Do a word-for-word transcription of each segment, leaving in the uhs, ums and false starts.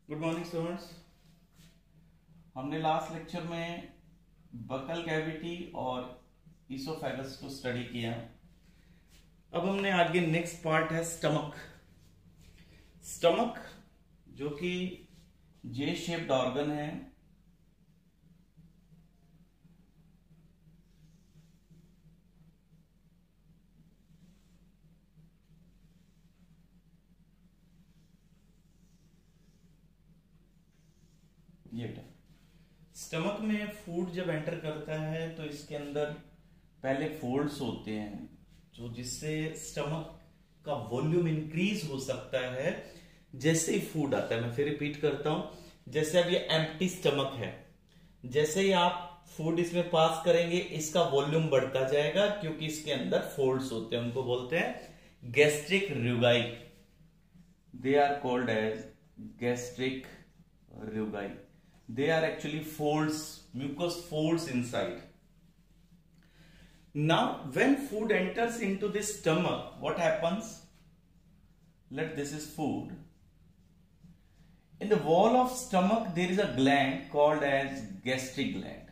Good morning students. हमने last lecture में buccal cavity और इसोफेगस को स्टडी किया। अब हमने आगे नेक्स्ट पार्ट है स्टमक। स्टमक जो कि जे शेप्ड ऑर्गन है, ये बेटा स्टमक में फूड जब एंटर करता है तो इसके अंदर पहले फोल्ड्स होते हैं जो जिससे स्टमक का वॉल्यूम इंक्रीज हो सकता है जैसे ही फूड आता है। मैं फिर रिपीट करता हूं, जैसे अब ये एम्प्टी स्टमक है, जैसे ही आप फूड इसमें पास करेंगे इसका वॉल्यूम बढ़ता जाएगा क्योंकि इसके अंदर फोल्ड्स होते हैं, उनको बोलते हैं gastric rugae. They are called as gastric rugae. They are actually folds, mucous folds inside. Now, when food enters into the stomach, what happens? Let this is food. In the wall of stomach, there is a gland called as gastric gland.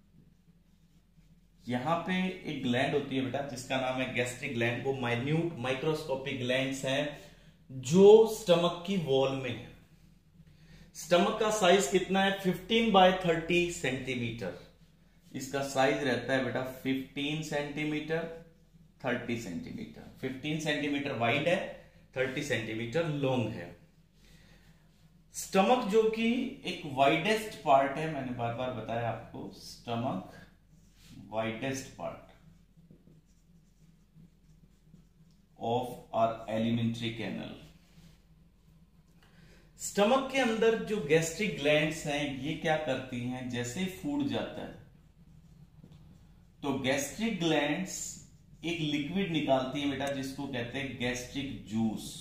यहां पे एक gland होती है बेटा जिसका नाम है gastric gland. वो माइन्यूट माइक्रोस्कोपिक ग्लैंड्स हैं जो स्टमक की वॉल में है। स्टमक का साइज कितना है? Fifteen by thirty centimetre. इसका साइज रहता है बेटा fifteen centimetre, thirty centimetre. Fifteen centimetre wide है, थर्टी सेंटीमीटर लॉन्ग है। स्टमक जो कि एक वाइडेस्ट पार्ट है, मैंने बार बार बताया आपको, stomach widest part of our alimentary canal. Stomach के अंदर जो गैस्ट्रिक ग्लैंड्स हैं ये क्या करती हैं, जैसे फूड जाता है तो गैस्ट्रिक ग्लैंड्स एक लिक्विड निकालती हैं बेटा जिसको कहते हैं गैस्ट्रिक जूस।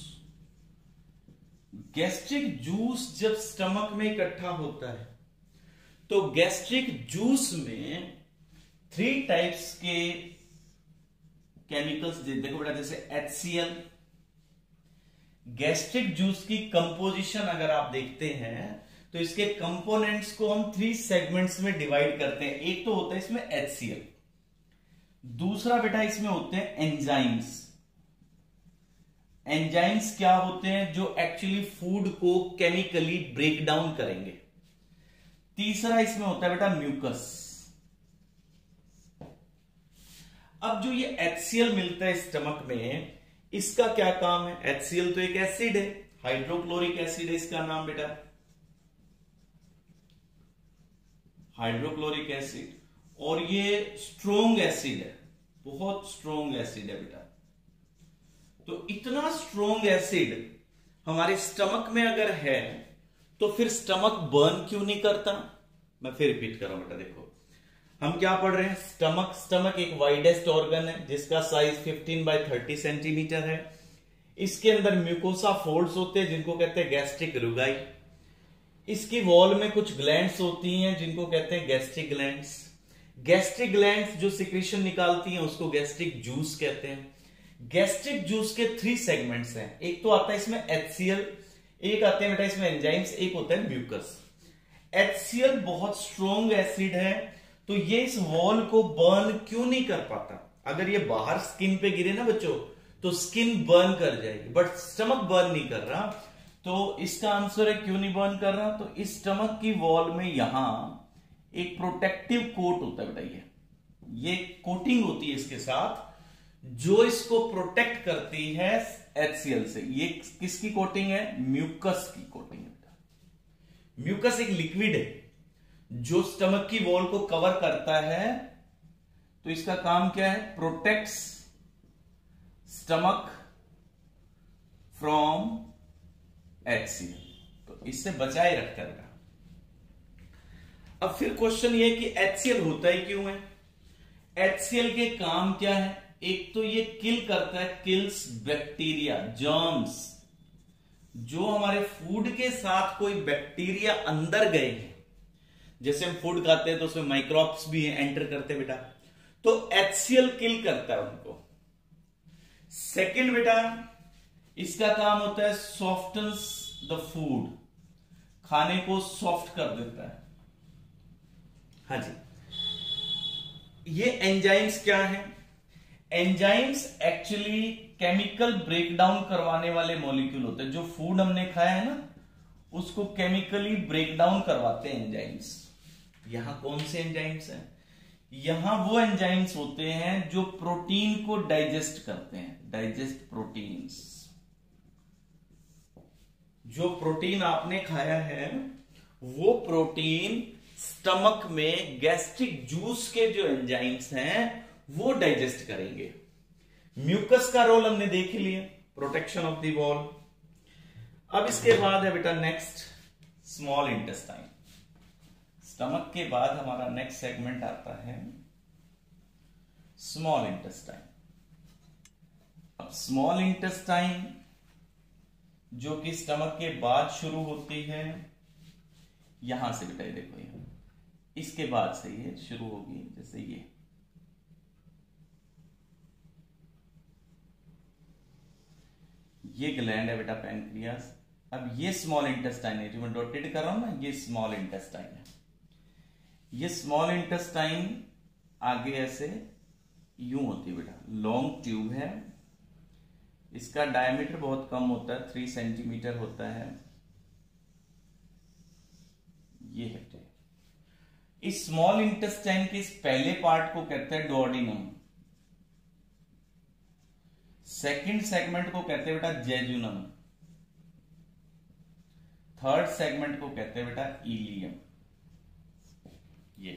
गैस्ट्रिक जूस जब स्टमक में इकट्ठा होता है तो गैस्ट्रिक जूस में थ्री टाइप्स के केमिकल्स देखो बेटा, जैसे H C L. Gastric juice की कंपोजिशन अगर आप देखते हैं तो इसके कंपोनेंट्स को हम थ्री सेगमेंट्स में डिवाइड करते हैं। एक तो होता है इसमें एच सी एल, दूसरा बेटा इसमें होते हैं एंजाइम्स। एंजाइम्स क्या होते हैं? जो एक्चुअली फूड को केमिकली ब्रेक डाउन करेंगे। तीसरा इसमें होता है बेटा म्यूकस। अब जो ये एच सी एल मिलता है स्टमक में, इसका क्या काम है? एच सी एल तो एक एसिड है, हाइड्रोक्लोरिक एसिड है इसका नाम बेटा, हाइड्रोक्लोरिक एसिड। और ये स्ट्रोंग एसिड है, बहुत स्ट्रोंग एसिड है बेटा। तो इतना स्ट्रोंग एसिड हमारे स्टमक में अगर है तो फिर स्टमक बर्न क्यों नहीं करता? मैं फिर रिपीट कर रहा हूं बेटा, देखो हम क्या पढ़ रहे हैं। स्टमक स्टमक एक वाइडेस्ट ऑर्गन है जिसका size fifteen by thirty centimetre है। इसके अंदर म्यूकोसा फोल्ड्स होते हैं जिनको कहते हैं गैस्ट्रिक रुगाई। इसकी वॉल में कुछ ग्लैंड्स होती हैं जिनको कहते हैं गैस्ट्रिक ग्लैंड्स। गैस्ट्रिक ग्लैंड्स जो सिक्रीशन निकालती हैं उसको गैस्ट्रिक जूस कहते हैं। गैस्ट्रिक जूस के थ्री सेगमेंट्स हैं, एक तो आता है इसमें एच सी एल, एक आते हैं बेटा इसमें एंजाइम्स, एक होता है म्यूकस। एच सी एल बहुत स्ट्रोंग एसिड है तो ये इस वॉल को बर्न क्यों नहीं कर पाता? अगर ये बाहर स्किन पे गिरे ना बच्चों तो स्किन बर्न कर जाएगी, बट स्टमक बर्न नहीं कर रहा। तो इसका आंसर है क्यों नहीं बर्न कर रहा? तो इस स्टमक की वॉल में यहां एक प्रोटेक्टिव कोट होता है बेटा, ये ये कोटिंग होती है इसके साथ जो इसको प्रोटेक्ट करती है एच सी एल से। ये किसकी कोटिंग है? म्यूकस की कोटिंग है बेटा। म्यूकस एक लिक्विड है जो स्टमक की वॉल को कवर करता है। तो इसका काम क्या है? Protects stomach from H C L, तो इससे बचाए रखता है। अब फिर क्वेश्चन ये कि एच सी एल होता ही क्यों है? एच सी एल के काम क्या है? एक तो ये किल करता है, किल्स बैक्टीरिया, जर्म्स। जो हमारे फूड के साथ कोई बैक्टीरिया अंदर गए हैं, जैसे हम फूड खाते हैं तो उसमें माइक्रोब्स भी एंटर करते हैं बेटा, तो एच सी एल किल करता है उनको। सेकंड बेटा इसका काम होता है सॉफ्टन्स द फूड। खाने को सॉफ्ट कर देता है। हाँ जी, ये एंजाइम्स क्या है? एंजाइम्स एक्चुअली केमिकल ब्रेकडाउन करवाने वाले मॉलिक्यूल होते हैं। जो फूड हमने खाया है ना, उसको केमिकली ब्रेकडाउन करवाते हैं एंजाइम्स। यहां कौन से एंजाइम्स हैं? यहां वो एंजाइम्स होते हैं जो प्रोटीन को डाइजेस्ट करते हैं, डाइजेस्ट प्रोटीन्स। जो प्रोटीन आपने खाया है वो प्रोटीन स्टमक में गैस्ट्रिक जूस के जो एंजाइम्स हैं वो डाइजेस्ट करेंगे। म्यूकस का रोल हमने देख लिया, प्रोटेक्शन ऑफ द वॉल। अब इसके बाद है बेटा नेक्स्ट स्मॉल इंटेस्टाइन। स्टमक के बाद हमारा नेक्स्ट सेगमेंट आता है स्मॉल इंटेस्टाइन। अब स्मॉल इंटेस्टाइन जो कि स्टमक के बाद शुरू होती है, यहां से बेटा देखो, ये इसके बाद से ये शुरू होगी, जैसे ये ये ग्लैंड है बेटा पैनक्रियास। अब ये स्मॉल इंटेस्टाइन है, जो मैं डॉटेड कर रहा हूं ना, ये स्मॉल इंटेस्टाइन है। ये स्मॉल इंटेस्टाइन आगे ऐसे यूं होती है बेटा, लॉन्ग ट्यूब है। इसका डायमीटर बहुत कम होता है, थ्री सेंटीमीटर होता है। ये है इस स्मॉल इंटेस्टाइन के इस पहले पार्ट को कहते हैं डुओडेनम, सेकंड सेगमेंट को कहते हैं बेटा जेजुनम, थर्ड सेगमेंट को कहते हैं बेटा इलियम। ये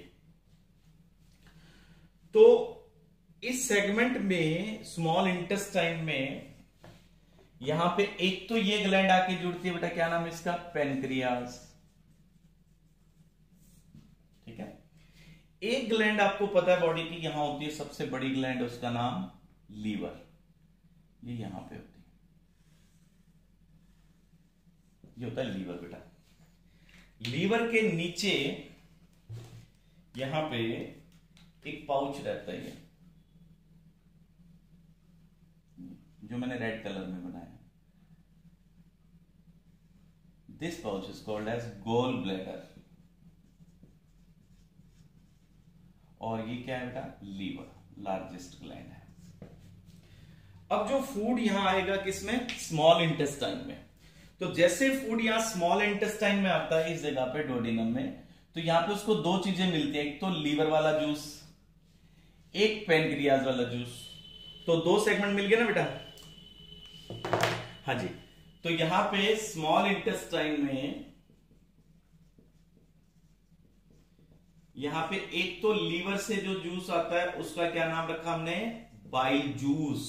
तो इस सेगमेंट में स्मॉल इंटेस्टाइन में यहां पे एक तो ये ग्लैंड आके जुड़ती है बेटा, क्या नाम है इसका? पैनक्रियास। ठीक है। एक ग्लैंड आपको पता है बॉडी की यहां होती है, सबसे बड़ी ग्लैंड, उसका नाम लीवर। ये यहां पे होती है, ये होता है लीवर बेटा। लीवर के नीचे यहां पे एक पाउच रहता है, जो मैंने रेड कलर में बनाया। This pouch is called as gall bladder. और ये क्या है बेटा? लीवर, लार्जेस्ट ग्लैंड है। अब जो फूड यहां आएगा किसमें? स्मॉल इंटेस्टाइन में। तो जैसे फूड यहां स्मॉल इंटेस्टाइन में आता है, इस जगह पे डोडेनम में, तो यहां पे उसको दो चीजें मिलती है, एक तो लीवर वाला जूस, एक पैनक्रियाज वाला जूस। तो दो सेगमेंट मिल गए ना बेटा? हाँ जी। तो यहां पे स्मॉल इंटेस्टाइन में यहां पे एक तो लीवर से जो जूस आता है उसका क्या नाम रखा हमने? Bile juice.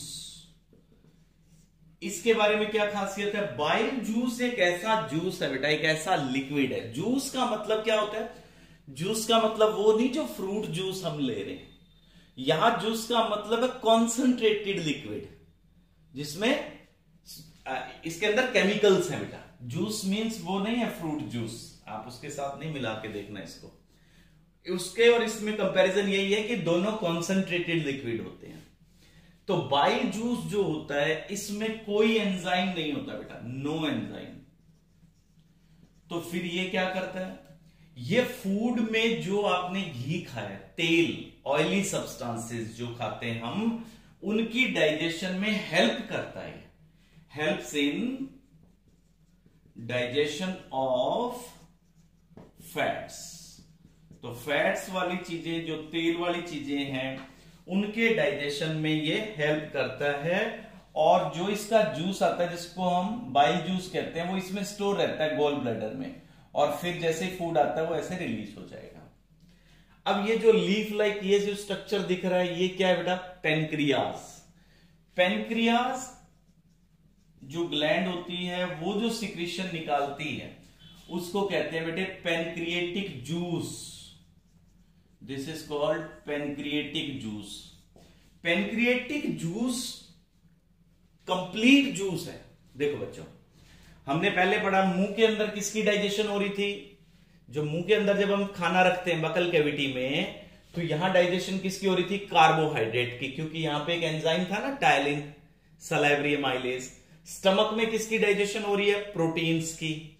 इसके बारे में क्या खासियत है? बाइल जूस एक ऐसा जूस है बेटा, एक ऐसा लिक्विड है। जूस का मतलब क्या होता है? जूस का मतलब वो नहीं जो फ्रूट जूस हम ले रहे हैं। यहां जूस का मतलब है कॉन्सेंट्रेटेड लिक्विड, जिसमें इसके अंदर केमिकल्स हैं बेटा। जूस मींस वो नहीं है फ्रूट जूस, आप उसके साथ नहीं मिला के देखना इसको। उसके और इसमें कंपैरिजन यही है कि दोनों कॉन्सेंट्रेटेड लिक्विड होते हैं। तो बाइल जूस जो होता है इसमें कोई एंजाइम नहीं होता बेटा, नो एंजाइम। तो फिर ये क्या करता है? ये फूड में जो आपने घी खाया, तेल, ऑयली सब्सटेंसेस जो खाते हैं हम, उनकी डाइजेशन में हेल्प करता है। Helps in digestion of fats. तो फैट्स वाली चीजें, जो तेल वाली चीजें हैं, उनके डाइजेशन में ये हेल्प करता है। और जो इसका जूस आता है, जिसको हम बाइल जूस कहते हैं, वो इसमें स्टोर रहता है गोल ब्लैडर में, और फिर जैसे फूड आता है वो ऐसे रिलीज हो जाएगा। अब ये जो लीफ लाइक ये जो स्ट्रक्चर दिख रहा है, ये क्या है बेटा? पेनक्रियास। पेनक्रियास जो ग्लैंड होती है, वो जो सिक्रीशन निकालती है उसको कहते हैं बेटे pancreatic juice. This is called pancreatic juice. Pancreatic juice complete juice है। देखो बच्चों, हमने पहले पढ़ा मुंह के अंदर किसकी डाइजेशन हो रही थी? जो मुंह के अंदर जब हम खाना रखते हैं बकल कैविटी में, तो यहां डाइजेशन किसकी हो रही थी? कार्बोहाइड्रेट की, क्योंकि यहां पे एक एंजाइम था ना, टायलिन सलाइवरी एमाइलेज। स्टमक में किसकी डाइजेशन हो रही है? प्रोटीन्स की।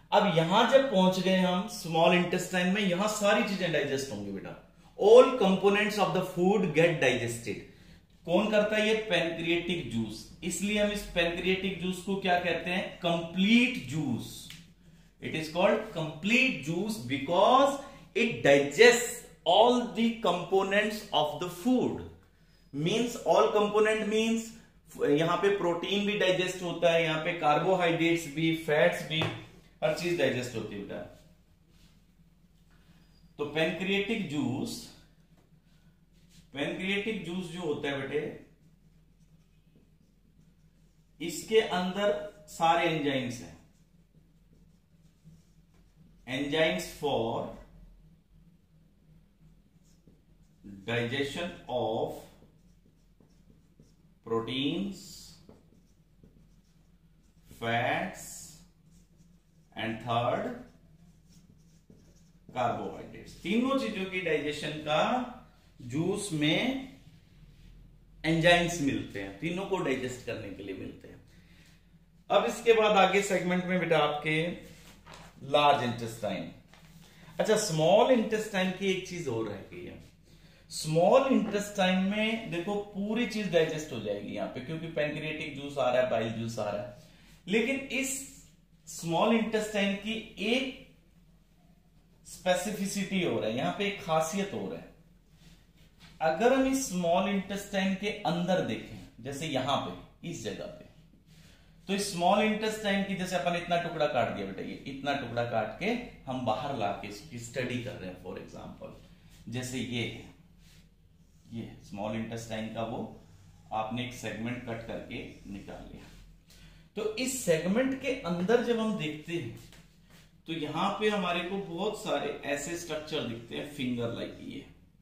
अब यहां जब पहुंच गए हम स्मॉल इंटेस्टाइन में, यहां सारी चीजें डाइजेस्ट होंगी बेटा। All components of the food get digested. कौन करता है ये? Pancreatic juice. इसलिए हम इस पैनक्रिएटिक जूस को क्या कहते हैं? Complete juice. It is called complete juice because it digest all the components of the food. Means all component means यहां पे प्रोटीन भी डाइजेस्ट होता है, यहां पे कार्बोहाइड्रेट्स भी, फैट्स भी, हर चीज डाइजेस्ट होती है बेटा। तो पैनक्रिएटिक जूस, पैनक्रिएटिक जूस जो होता है बेटे, इसके अंदर सारे एंजाइम्स हैं। Enzymes for digestion of proteins, fats and third carbohydrates. तीनों चीजों की डाइजेशन का जूस में एंजाइम्स मिलते हैं, तीनों को डाइजेस्ट करने के लिए मिलते हैं। अब इसके बाद आगे सेगमेंट में बेटा आपके लार्ज इंटेस्टाइन। अच्छा, स्मॉल इंटेस्टाइन की एक चीज और रह गई है। स्मॉल इंटेस्टाइन में देखो पूरी चीज डाइजेस्ट हो जाएगी यहां पे, क्योंकि पैनक्रिएटिक जूस आ रहा है, बाइल जूस आ रहा है। लेकिन इस स्मॉल इंटेस्टाइन की एक स्पेसिफिसिटी हो रहा है, यहां पे एक खासियत हो रहा है। अगर हम इस स्मॉल इंटेस्टाइन के अंदर देखें, जैसे यहां पे इस जगह पे, तो इस स्मॉल इंटेस्टाइन की जैसे अपन इतना टुकड़ा काट दिया बेटा, ये इतना टुकड़ा काट के हम बाहर लाके इसकी स्टडी कर रहे हैं। फॉर एग्जांपल जैसे ये है, ये स्मॉल इंटेस्टाइन का वो आपने एक सेगमेंट कट करके निकाल लिया। तो इस सेगमेंट के अंदर जब हम देखते हैं तो यहां पे हमारे को बहुत सारे ऐसे स्ट्रक्चर दिखते हैं, फिंगर लाइक ये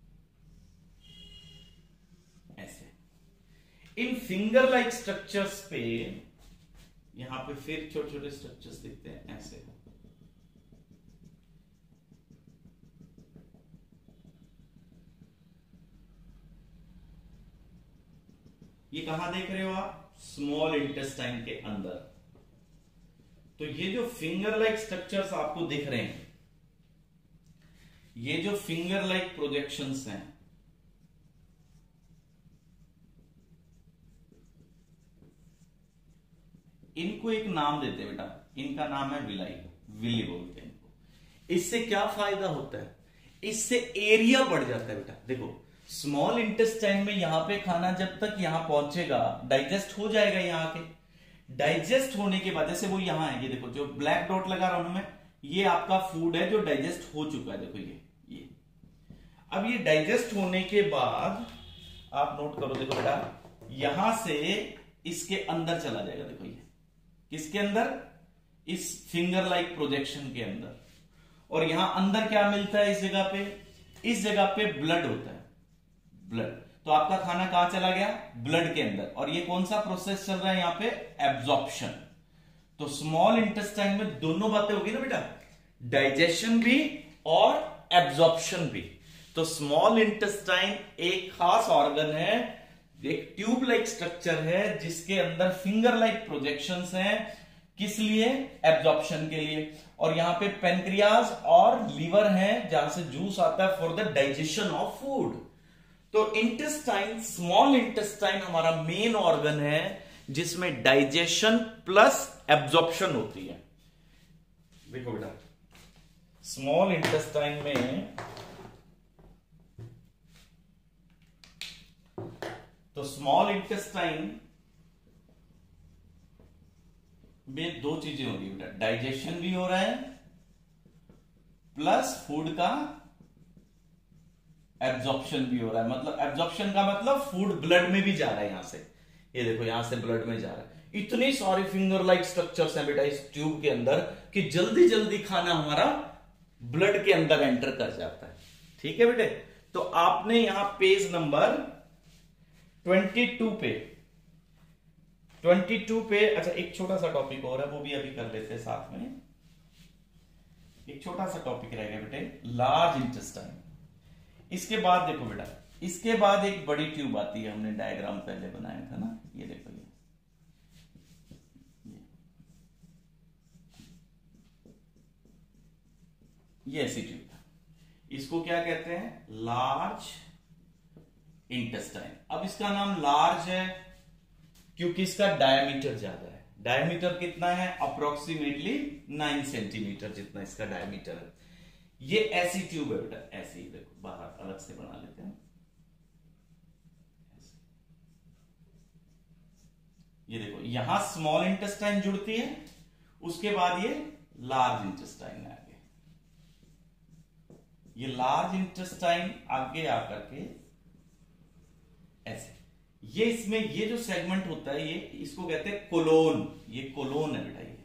ऐसे। इन फिंगर लाइक स्ट्रक्चर्स पे यहां पे फिर छोटे छोटे स्ट्रक्चर्स दिखते हैं ऐसे। ये कहां देख रहे हो आप? स्मॉल इंटेस्टाइन के अंदर। तो ये जो फिंगर लाइक स्ट्रक्चर्स आपको दिख रहे हैं, ये जो फिंगर लाइक प्रोजेक्शंस हैं, इनको एक नाम देते हैं बेटा, इनका नाम है विलाई, विली बोलते हैं इनको। इससे क्या फायदा होता है? इससे एरिया बढ़ जाता है बेटा। देखो स्मॉल इंटेस्टाइन में यहां पे खाना जब तक यहां पहुंचेगा डाइजेस्ट हो जाएगा। यहां के डाइजेस्ट होने के बाद, जैसे वो यहां है, ये देखो जो ब्लैक डॉट लगा रहा हूं मैं, ये आपका फूड है जो डाइजेस्ट हो चुका है। देखो ये ये अब ये डाइजेस्ट होने के बाद आप नोट करो, देखो बेटा यहां से इसके अंदर चला जाएगा। देखो ये किसके अंदर? इस फिंगर लाइक प्रोजेक्शन के अंदर। और यहां अंदर क्या मिलता है? इस जगह पे, इस जगह पे ब्लड होता है, ब्लड। तो आपका खाना कहां चला गया? ब्लड के अंदर। और ये कौन सा प्रोसेस चल रहा है यहां पे? एब्जॉर्प्शन। तो स्मॉल इंटेस्टाइन में दोनों बातें होगी ना बेटा, डाइजेशन भी और एब्जॉर्प्शन भी। तो स्मॉल इंटेस्टाइन एक खास ऑर्गन है, एक ट्यूब लाइक स्ट्रक्चर है जिसके अंदर फिंगर लाइक प्रोजेक्शंस हैं। किस लिए? एब्जॉर्प्शन के लिए। और यहां पे पेनक्रियाज और लीवर है जहां से जूस आता है for the digestion of food. तो इंटेस्टाइन, स्मॉल इंटेस्टाइन हमारा मेन ऑर्गन है जिसमें डाइजेशन प्लस एब्जॉर्प्शन होती है। देखो बेटा स्मॉल इंटेस्टाइन में, तो स्मॉल इंटेस्टाइन में दो चीजें होंगी बेटा, डाइजेशन भी हो रहा है प्लस फूड का एब्जॉर्प्शन भी हो रहा है। मतलब एब्जॉर्प्शन का मतलब फूड ब्लड में भी जा रहा है यहां से। ये देखो यहां से ब्लड में जा रहा है। इतनी सारी फिंगर लाइक स्ट्रक्चर्स हैं बेटा इस ट्यूब के अंदर कि जल्दी जल्दी खाना हमारा ब्लड के अंदर एंटर कर जाता है। ठीक है बेटे। तो आपने यहां पेज नंबर बाईस पे, बाईस पे, अच्छा एक छोटा सा टॉपिक और है वो भी अभी कर लेते हैं साथ में। एक छोटा सा टॉपिक रह गया बेटे, लार्ज इंटेस्टाइन। इसके बाद देखो बेटा, इसके बाद एक बड़ी ट्यूब आती है, हमने डायग्राम पहले बनाया था ना, ये देखो ये, ये। ये ऐसी ट्यूब है, इसको क्या कहते हैं? Large intestine. अब इसका नाम लार्ज है क्योंकि इसका डायमीटर ज्यादा है। डायमीटर कितना है? अप्रोक्सीमेटली नाइन सेंटीमीटर जितना इसका डायमीटर है। ये ऐसी ट्यूब है बेटा, ऐसी देखो, बाहर अलग से बना लेते हैं। ये देखो, यहां स्मॉल इंटेस्टाइन जुड़ती है, उसके बाद ये लार्ज इंटेस्टाइन आगे, ये लार्ज इंटेस्टाइन आगे आकर के ऐसे, ये इसमें ये जो सेगमेंट होता है, ये इसको कहते हैं कोलोन। ये कोलोन है बेटा, ये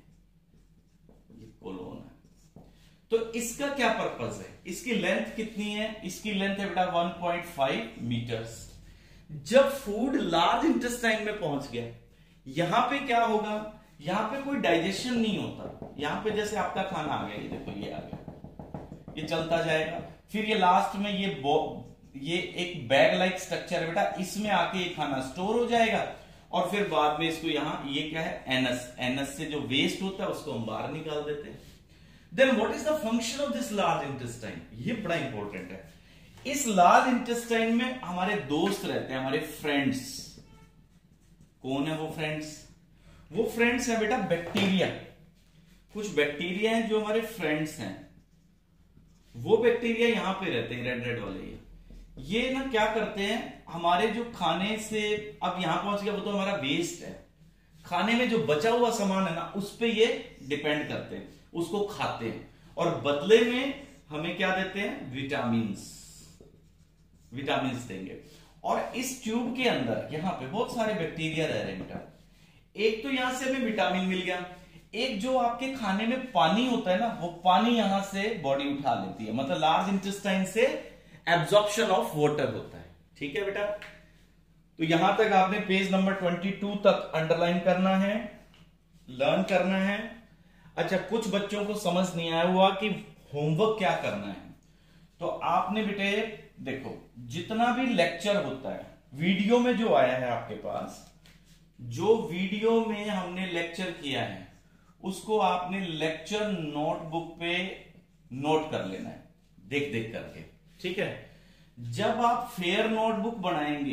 ये कोलोन है। तो इसका क्या पर्पस है? इसकी लेंथ कितनी है? इसकी लेंथ है बेटा वन पॉइंट फाइव मीटर्स। जब फूड लार्ज इंटेस्टाइन में पहुंच गया, यहां पे क्या होगा? यहां पे कोई डाइजेशन नहीं होता। यहां पे जैसे आपका खाना आ गया, ये देखो, ये आ गया, ये चलता जाएगा, फिर ये लास्ट में ये ये एक बैग लाइक स्ट्रक्चर है बेटा, इसमें आके ये खाना स्टोर हो जाएगा, और फिर बाद में इसको यहां, ये क्या है? एनस। एनस से जो वेस्ट होता है उसको हम बाहर निकाल देते हैं। Then what is the function of this large intestine? ये बड़ा इंपॉर्टेंट है। इस लार्ज इंटेस्टाइन में हमारे दोस्त रहते हैं, हमारे फ्रेंड्स। कौन है वो फ्रेंड्स? वो फ्रेंड्स है बेटा बैक्टीरिया। कुछ बैक्टीरिया हैं जो हमारे फ्रेंड्स हैं। वो बैक्टीरिया यहां पे रहते हैं, रेड रेड वाले। ये ये ना क्या करते हैं, हमारे जो खाने से अब यहां पहुंच गया, वो तो हमारा वेस्ट है। खाने में जो बचा हुआ सामान है ना, उस पे ये डिपेंड करते हैं, उसको खाते हैं, और बदले में हमें क्या देते हैं? विटामिन्स। विटामिन्स देंगे। और इस ट्यूब के अंदर यहां पे बहुत सारे बैक्टीरिया रह रहे हैं बेटा। एक तो यहां से हमें विटामिन मिल गया, एक जो आपके खाने में पानी होता है ना, वो पानी यहां से बॉडी उठा लेती है, मतलब लार्ज इंटेस्टाइन से एब्जॉर्प्शन ऑफ वाटर होता है। ठीक है बेटा, तो यहां तक आपने पेज नंबर बाईस तक अंडरलाइन करना है, लर्न करना है। अच्छा, कुछ बच्चों को समझ नहीं आया हुआ कि होमवर्क क्या करना है, तो आपने बेटे देखो, जितना भी लेक्चर होता है, वीडियो में जो आया है आपके पास, जो वीडियो में हमने लेक्चर किया है, उसको आपने लेक्चर नोटबुक पे नोट कर लेना है, देख देख करके। ठीक है, जब आप फेयर नोटबुक बनाएंगे,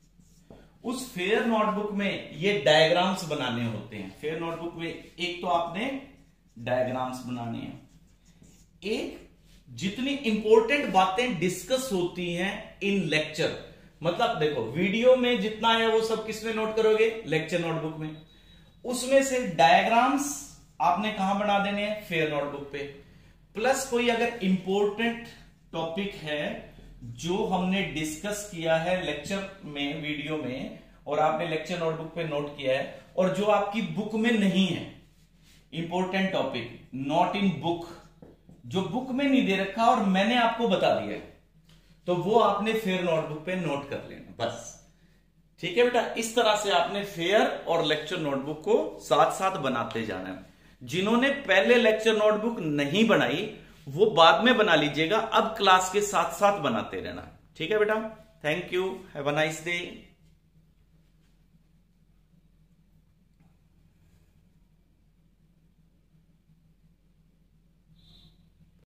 उस फेयर नोटबुक में ये डायग्राम्स बनाने होते हैं। फेयर नोटबुक में एक तो आपने डायग्राम्स बनाने हैं, एक जितनी इंपॉर्टेंट बातें डिस्कस होती हैं इन लेक्चर, मतलब देखो वीडियो में जितना है वो सब किसमें नोट करोगे? लेक्चर नोटबुक में। उसमें से डायग्राम्स आपने कहां बना देने हैं? फेयर नोटबुक पे। प्लस कोई अगर इंपॉर्टेंट टॉपिक है जो हमने डिस्कस किया है लेक्चर में, वीडियो में, और आपने लेक्चर नोटबुक पे नोट किया है, और जो आपकी बुक में नहीं है, important topic not in book, जो बुक में नहीं दे रखा और मैंने आपको बता दिया है, तो वो आपने फेयर नोटबुक पे नोट कर लेना बस। ठीक है बेटा, इस तरह से आपने फेयर और लेक्चर नोटबुक को साथ साथ बनाते जाना है। जिन्होंने पहले लेक्चर नोटबुक नहीं बनाई वो बाद में बना लीजिएगा, अब क्लास के साथ साथ बनाते रहना। ठीक है बेटा, thank you, have a nice day.